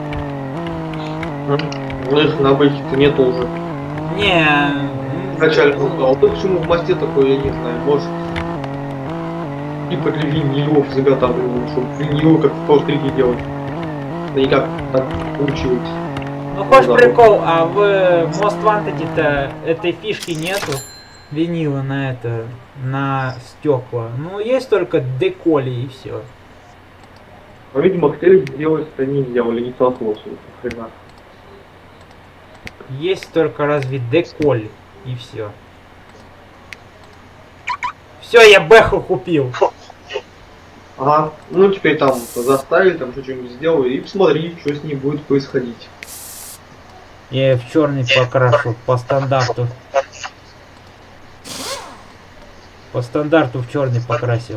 У них на бэхе-то нету уже. Не. Изначально убрал. Да почему в мосте такое, я не знаю, может. Типа для винилов заготавливают, чтобы винил как в прошлой лиге делать. Да никак так получилось. Ну хочешь прикол, а в Most Wanted-то этой фишки нету? Винила на это, на стекла. Ну есть только деколи и все. Но видимо хотели сделать, они сделали, не сошлось. Хрена. Есть только разве деколь и все. Все, я бэху купил. Ага, ну теперь там заставили, там что-нибудь сделали и посмотри, что с ней будет происходить. Я в черный покрашу по стандарту. По стандарту в черный покрасил.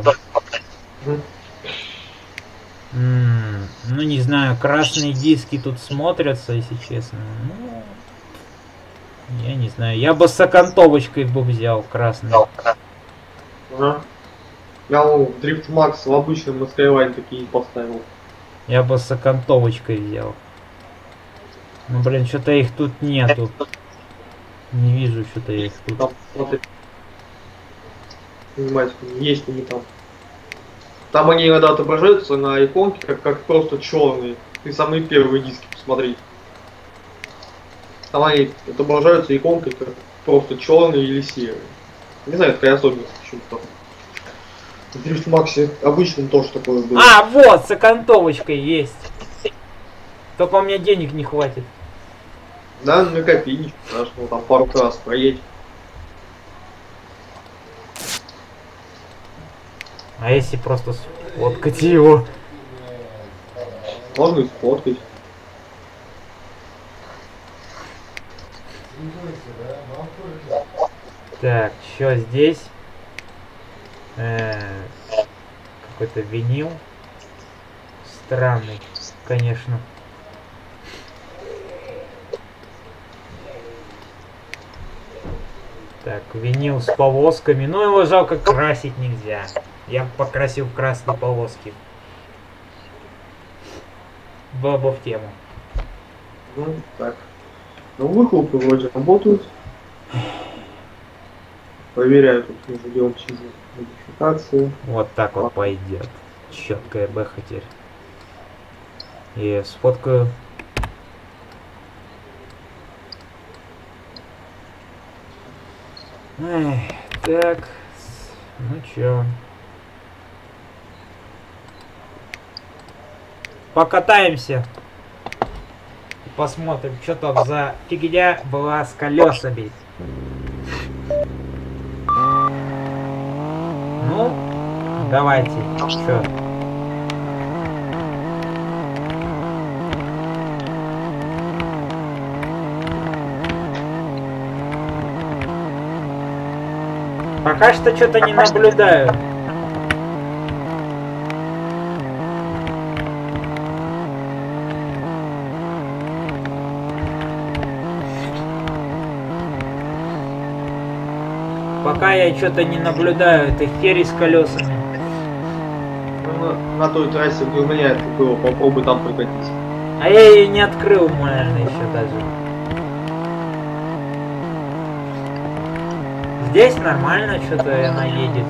Ну не знаю, красные диски тут смотрятся, если честно. Ну, я не знаю. Я бы с окантовочкой бы взял красный. Ага. Я в Drift Max в обычном на Skyline такие поставил. Я бы с окантовочкой взял. Ну блин, что-то их тут нету. Не вижу что-то их тут. Там, смотри. Внимательно, есть они там. Там они иногда отображаются на иконке, как просто черные. Ты самые первые диски посмотри. Там они отображаются иконкой, как просто черные или серые. Не знаю, такая особенность почему-то. В Drift Max обычным тоже такое было. А, вот, с окантовочкой есть. Только у меня денег не хватит. Да, накопи, ничего страшного, там пару раз проедь. А если просто сфоткать его? Можно и сфоткать. Так, что здесь? Какой-то винил. Странный. конечно. Так, винил с повозками. Ну, его жалко, красить нельзя. Я бы покрасил красные повозки. Было бы в тему. Ну, так. Ну, выхлопы вроде работают. Проверяю, тут между делом через модификации. Вот так вот пойдет. Четкая бэха теперь. И сфоткаю. Эх, так. Ну чё. Покатаемся. Посмотрим, что там за фигня была с колесами. Ну, давайте. Чё? Пока что что-то не наблюдаю. Пока я что-то не наблюдаю этой хери с колесами. Ну, на той трассе, где у меня это было, попробуй там прокатиться. А я ее не открыл, наверное, еще даже. Здесь нормально что-то она едет.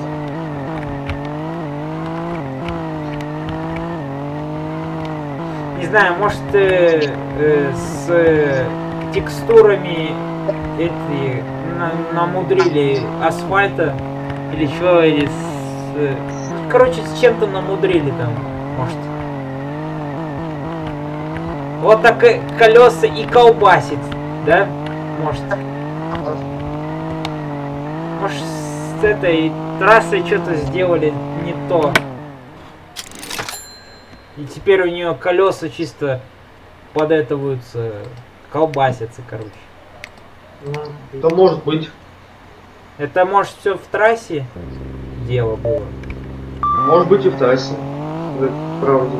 Не знаю, может с текстурами эти намудрили асфальта или что, или короче, с чем-то намудрили там, может. Вот так и колеса и колбасит, да? Может. Может, с этой трассой что-то сделали не то. И теперь у нее колеса чисто подэтываются, колбасятся, короче. Да может быть. Это может все в трассе дело было. Может быть и в трассе. Это правда.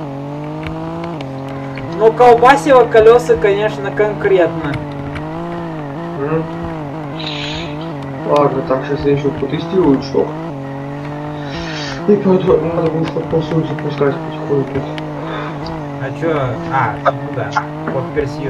Ну, колбасило колеса, конечно, конкретно. Ладно, так, сейчас я еще потестирую, что. И потом надо будет полсу запускать потихоньку. А чё? А, ну да, под персью.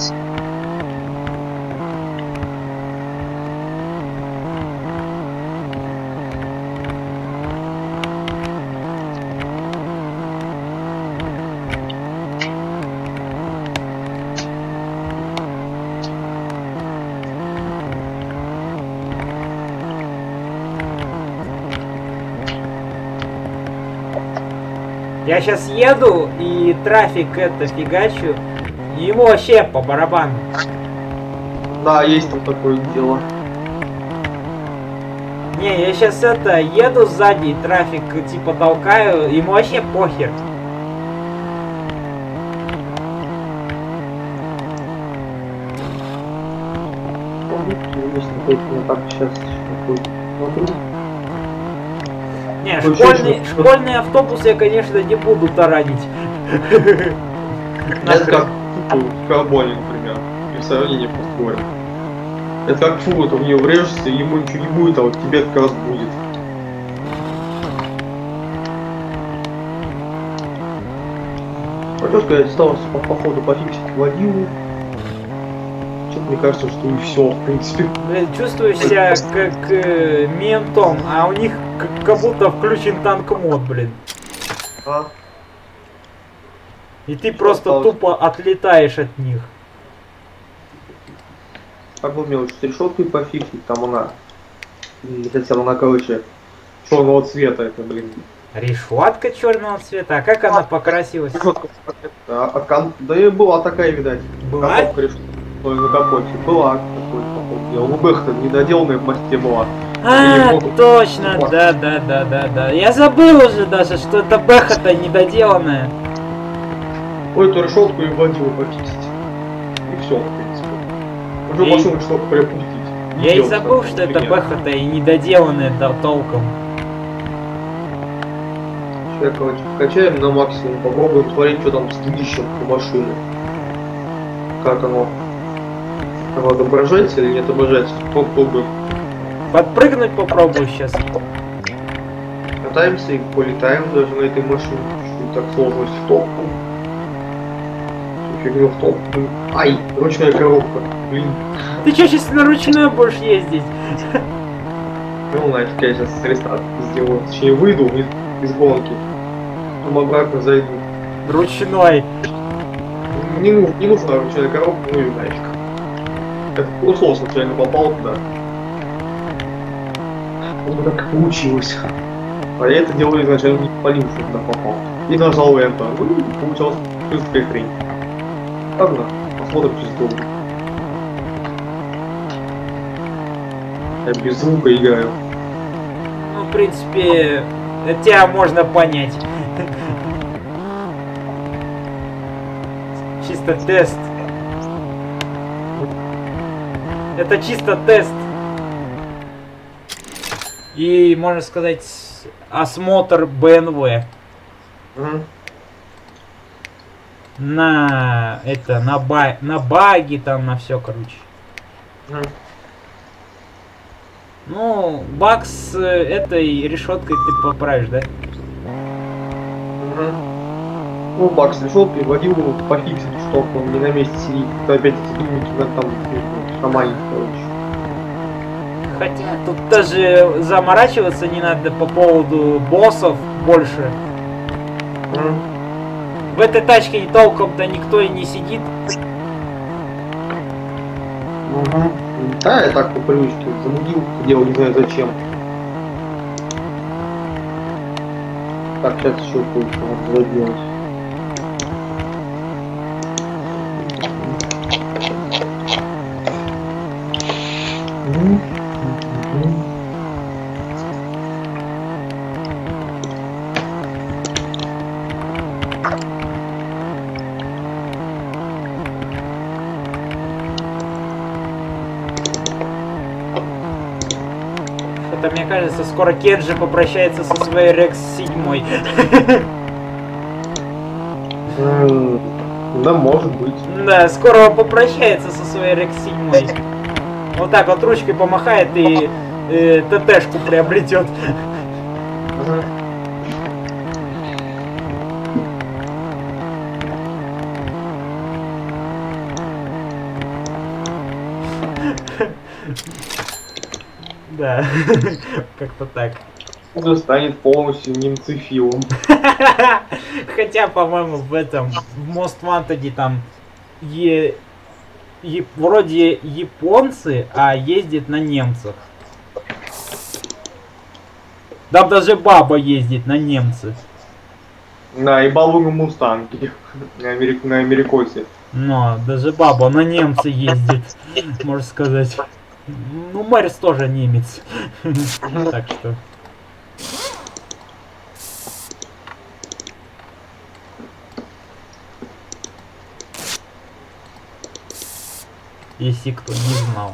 Я сейчас еду и трафик это фигачу, и ему вообще по барабану. Да, есть там такое дело. Не, я сейчас это еду сзади, трафик типа толкаю, ему вообще похер. Так, сейчас смотрю. Не, школьный автобус я, конечно, не буду таранить. Это как в карбоне, например. И в сравнении построим. Это как фура, ты в нее врежешься, ему ничего не будет, а вот тебе как раз будет. Хотел сказать, осталось по ходу пофиксить водилу. Что-то мне кажется, что и все, в принципе. Чувствую себя как ментом, а у них как будто включен танк-мод, блин. А? И ты просто тупо отлетаешь от них. Как бы мне лучше с решеткой пофиксить, там она... Хотя она, короче, черного цвета, это, блин. Решетка черного цвета? А как она покрасилась? Да и была такая, видать. Была? На капоте. Была такой, по ходу. ЛБХ-то недоделанная в масте была. А, точно, да. Я забыл уже даже, что это бэха-то недоделанная. Ой, эту решетку и водилу почистить. И все, в принципе. Уже машину что-то приопустить. Я и забыл, что это бэха-то и недоделанная толком. Сейчас, короче, качаем на максимум, попробуем смотреть, что там с днищем у машины. Как оно отображается или не отображается. Попробуем. Подпрыгнуть попробую сейчас. Катаемся и полетаем даже на этой машине. Чуть так сложность в топку. Фигню в топку. Ай, ручная коробка. Блин. Ты чё, сейчас на ручной будешь ездить? Ну, нафиг, я сейчас с рестарт сделаю. Точнее, выйду из гонки. Потом обратно зайду. Ручной. Не нужна ручная коробка, ну и нафиг. Это условно случайно попал туда. Вот так получилось. А я это делаю изначально не полился, когда попал. И нажал Enter. Ну и получалось быстрая хрень. Ладно, посмотрим через долго. Я без звука играю. Ну, в принципе, тебя можно понять. Чисто тест. Это чисто тест. И, можно сказать, осмотр BMW. Угу. На это, на баги там, на все, короче. Угу. Ну, баг с этой решеткой ты поправишь, да? Угу. Ну, баг пришел, переводил его, пофиксить, что он не на месте сидит. То опять эти думники надо там шаманить, короче. Хотя тут даже заморачиваться не надо по поводу боссов больше. В этой тачке толком-то никто и не сидит. Угу. Да, я так по привычке замудил, делал не знаю зачем. Так, сейчас еще кое-что надо сделать. Это, мне кажется, скоро Кеджи попрощается со своей Rex 7. Да, может быть. Да, скоро попрощается со своей Rex 7. Вот так вот ручкой помахает и ТТшку приобретет. Да, как-то так. Он станет полностью немцефилом. Хотя, по-моему, в этом, в Most Wanted там вроде японцы, а ездит на немцах. Там даже баба ездит на немцы. Да, и бабу на мустанге. На америкосе. Но даже баба на немцы ездит, можно сказать. Ну, Мэрис тоже немец. Так что... Если кто не знал.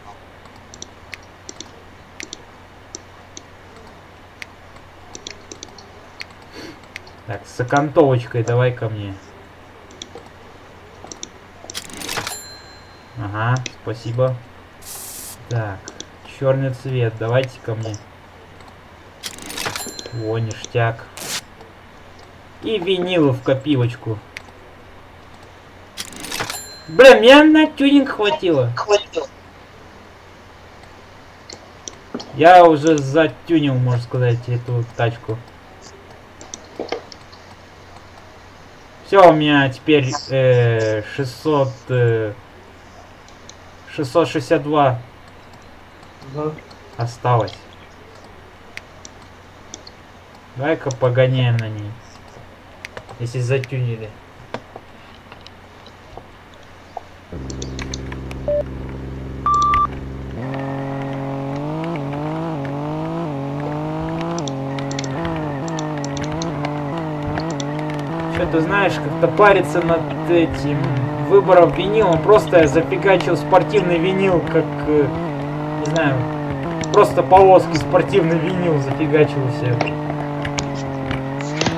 Так, с окантовочкой давай ко мне. Ага, спасибо. Так, черный цвет, давайте ко мне. О, ништяк. И винилы в копилочку. Бля, меня на тюнинг хватило. Я уже затюнил, можно сказать, эту тачку. Все, у меня теперь 662 осталось. Давай-ка погоняем на ней. Если затюнили. Что-то знаешь, как-то париться над этим выбором винила, он просто зафигачил спортивный винил, как, не знаю, просто полоски спортивный винил зафигачил все.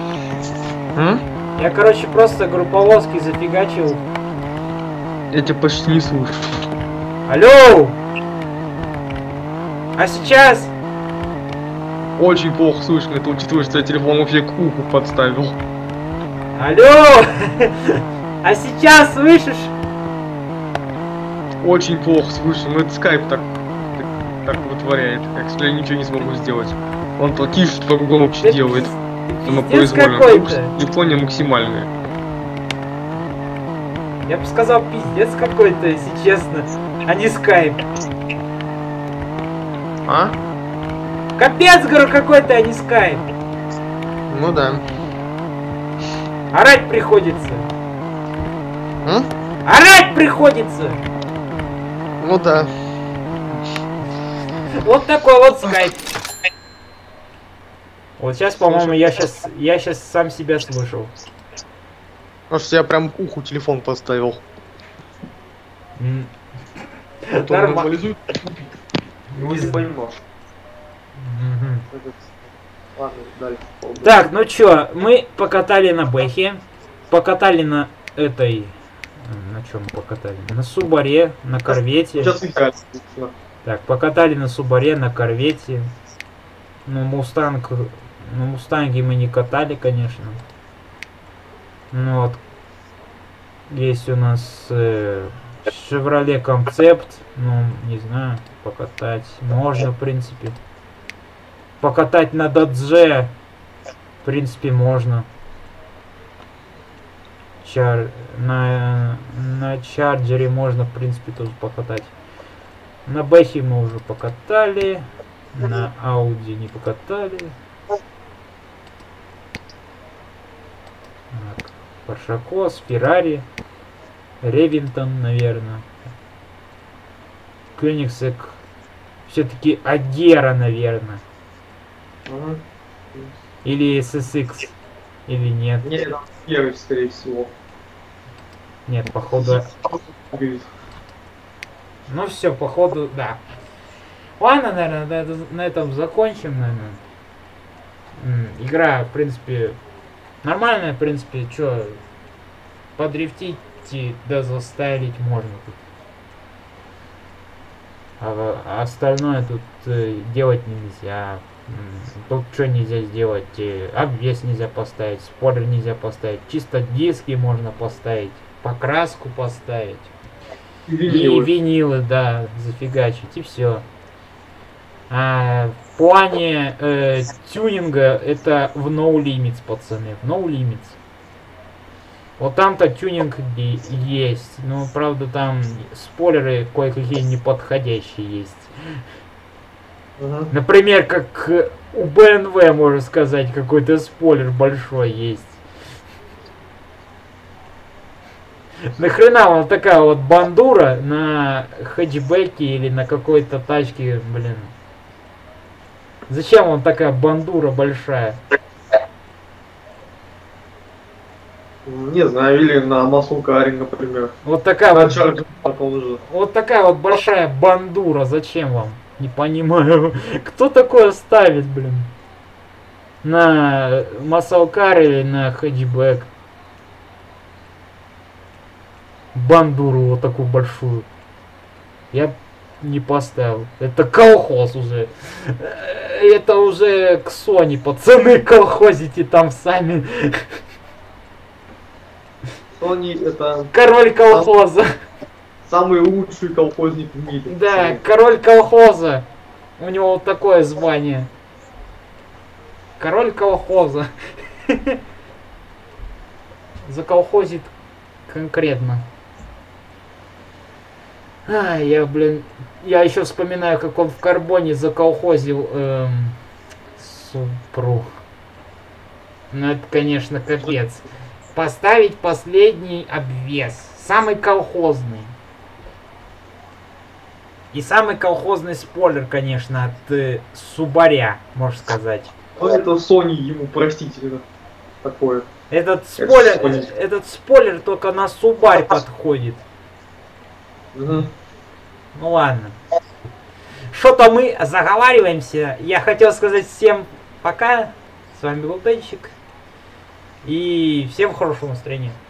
Я, короче, просто групповозки зафигачил. Я тебя почти не слышу. Алло! А сейчас? Очень плохо слышно, это учитывая, что я телефон вообще к уху подставил. Алло! А сейчас слышишь? Очень плохо слышно, но это скайп так вытворяет. Я, к сожалению, ничего не смогу сделать. Он то тише, то громче делает. Пиздец какой-то. Япония максимальная. Я бы сказал, пиздец какой-то, если честно, а не скайп. А? Капец, говорю, какой-то, а не скайп. Ну да. Орать приходится. Орать приходится. Ну да. Вот такой вот скайп. Вот сейчас, по-моему, я сейчас сам себя слышал. Может, я прям к уху телефон поставил. Нормально. Его не поймешь. Ладно, дальше. Так, ну чё, мы покатали на Бэхе, покатали на этой... На чем покатали? На Субаре, на Корвете. Сейчас играть. Так, покатали на Субаре, на Корвете. Ну, Мустанг... На Мустанге мы не катали, конечно. Ну вот. Есть у нас Chevrolet Concept. Ну, не знаю, покатать можно, в принципе. Покатать на Dodge, в принципе, можно. На Чарджере можно, в принципе, тоже покатать. На Бэхе мы уже покатали. На Ауди не покатали. Так, Паршакос, Феррари, Ревинтон, наверное. Кёнигсек. Все-таки Агера, наверное. Или SSX. Или нет. Нет, первый, скорее всего. Нет, походу... Ну все, походу, да. Ладно, наверное, на этом закончим, наверное. Игра, в принципе, нормальная, в принципе, что, подрифтить да застайлить можно тут. А остальное тут делать нельзя. Тут что нельзя сделать? Обвес нельзя поставить, спойлер нельзя поставить, чисто диски можно поставить, покраску поставить. И винилы, да, зафигачить, и все. В плане тюнинга это в No Limits, пацаны, в No Limits. Вот там-то тюнинг есть, но правда там спойлеры кое-какие неподходящие есть. Например, как у BMW, можно сказать, какой-то спойлер большой есть. Нахрена вот такая вот бандура на хэтчбеке или на какой-то тачке, блин. Зачем вам такая бандура большая? Не знаю, или на маслкаре, например. Вот такая вот такая вот большая бандура, зачем вам? Не понимаю. Кто такое ставит, блин? На маслкар или на хэтчбэк? Бандуру вот такую большую. Я не поставил. Это колхоз уже. Это уже к Sony, пацаны, колхозите там сами. Sony это... Король колхоза. Самый лучший колхозник в мире. Да, король колхоза. У него вот такое звание. Король колхоза. Заколхозит конкретно. Я, блин, я еще вспоминаю, как он в Карбоне заколхозил Супру. Ну это, конечно, капец. Поставить последний обвес. Самый колхозный. И самый колхозный спойлер, конечно, от Субаря, можно сказать. Ну это Sony ему простительно. Такое. Этот спойлер только на Субарь подходит. Ну ладно. Что-то мы заговариваемся. Я хотел сказать всем пока. С вами был Денчик. И всем хорошего настроения.